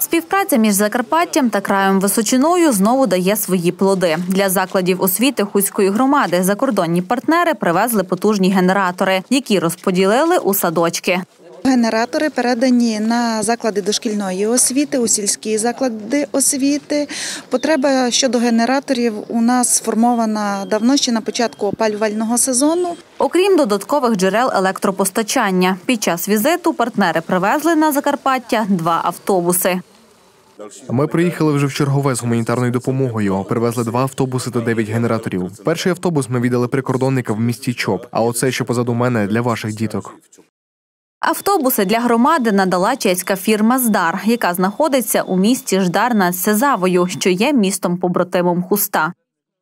Співпраця між Закарпаттям та краєм Височиною знову дає свої плоди. Для закладів освіти Хуської громади закордонні партнери привезли потужні генератори, які розподілили у садочки. Генератори передані на заклади дошкільної освіти, у сільські заклади освіти. Потреба щодо генераторів у нас сформована давно, ще на початку опалювального сезону. Окрім додаткових джерел електропостачання, під час візиту партнери привезли на Закарпаття 2 автобуси. Ми приїхали вже в чергове з гуманітарною допомогою. Привезли 2 автобуси та 9 генераторів. Перший автобус ми віддали прикордонникам в місті Чоп, а оце, що позаду мене, для ваших діток. Автобуси для громади надала чеська фірма «Здар», яка знаходиться у місті Ждар над Сезавою, що є містом-побратимом Хуста.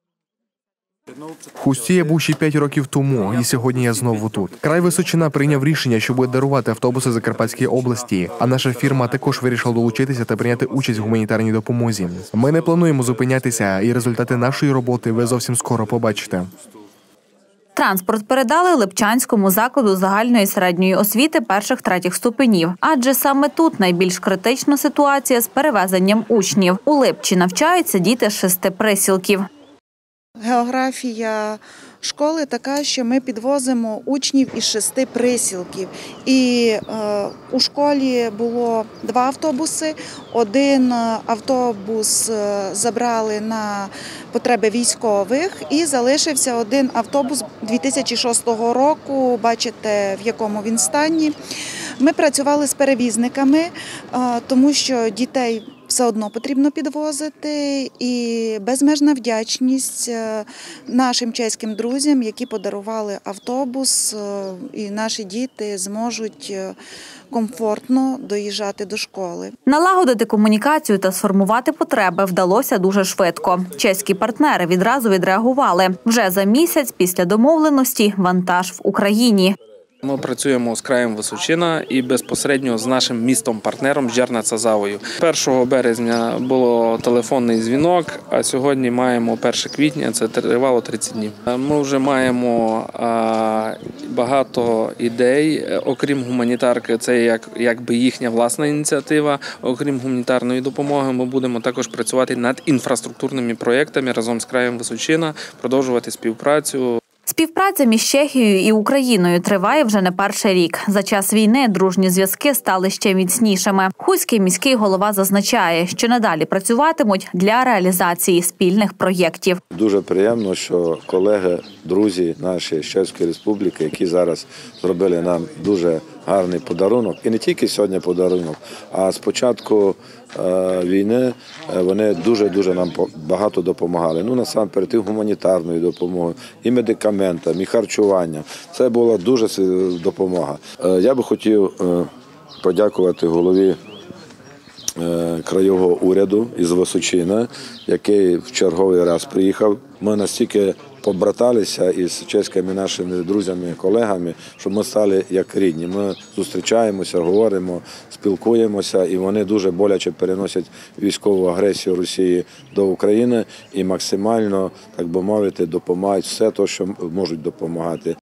В Хусті я був ще 5 років тому, і сьогодні я знову тут. Край Височина прийняв рішення, що буде дарувати автобуси Закарпатській області, а наша фірма також вирішила долучитися та прийняти участь в гуманітарній допомозі. Ми не плануємо зупинятися, і результати нашої роботи ви зовсім скоро побачите. Транспорт передали Липчанському закладу загальної середньої освіти перших-третіх ступенів, адже саме тут найбільш критична ситуація з перевезенням учнів. У Липчі навчаються діти з 6 присілків. Географія школи така, що ми підвозимо учнів із 6 присілків. І у школі було 2 автобуси. Один автобус забрали на потреби військових і залишився один автобус 2006 року, бачите, в якому він стані. Ми працювали з перевізниками, тому що дітей все одно потрібно підвозити, і безмежна вдячність нашим чеським друзям, які подарували автобус, і наші діти зможуть комфортно доїжджати до школи. Налагодити комунікацію та сформувати потреби вдалося дуже швидко. Чеські партнери відразу відреагували. Вже за місяць після домовленості вантаж в Україні. Ми працюємо з краєм Височина і безпосередньо з нашим містом-партнером Ждар над Сезавою. 1 березня було телефонний дзвінок, а сьогодні маємо 1 квітня, це тривало 30 днів. Ми вже маємо багато ідей, окрім гуманітарки, це якби їхня власна ініціатива. Окрім гуманітарної допомоги, ми будемо також працювати над інфраструктурними проєктами разом з краєм Височина, продовжувати співпрацю. Співпраця між Чехією і Україною триває вже не перший рік. За час війни дружні зв'язки стали ще міцнішими. Хуський міський голова зазначає, що надалі працюватимуть для реалізації спільних проєктів. Дуже приємно, що колеги, друзі наші з Чеської Республіки, які зараз зробили нам дуже гарний подарунок. І не тільки сьогодні подарунок, а з початку війни вони дуже нам багато допомагали. Насамперед і гуманітарною допомогою, і медикаментами, і харчуванням. Це була дуже допомога. Я би хотів подякувати голові краєвого уряду із Височина, який в черговий раз приїхав. Ми настільки побраталися із чеськими нашими друзями, колегами, що ми стали як рідні. Ми зустрічаємося, говоримо, спілкуємося, і вони дуже боляче переносять військову агресію Росії до України і максимально, так би мовити, допомагають все те, що можуть допомагати.